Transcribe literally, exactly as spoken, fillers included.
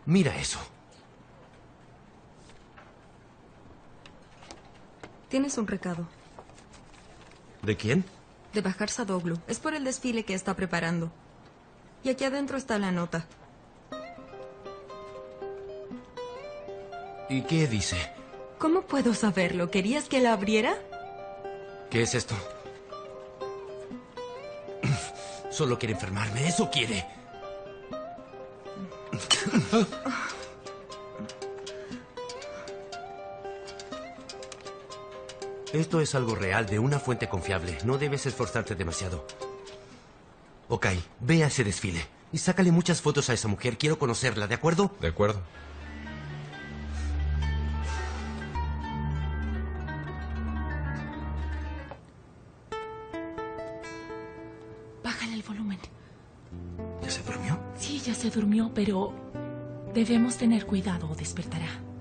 Mira eso. Tienes un recado. ¿De quién? De Bahar Sadoglu. Es por el desfile que está preparando. Y aquí adentro está la nota. ¿Y qué dice? ¿Cómo puedo saberlo? ¿Querías que la abriera? ¿Qué es esto? Solo quiere enfermarme, eso quiere. Esto es algo real, de una fuente confiable. No debes esforzarte demasiado. Ok, ve a ese desfile y sácale muchas fotos a esa mujer. Quiero conocerla, ¿de acuerdo? De acuerdo. Bájale el volumen. ¿Ya se durmió? Sí, ya se durmió, pero debemos tener cuidado o despertará.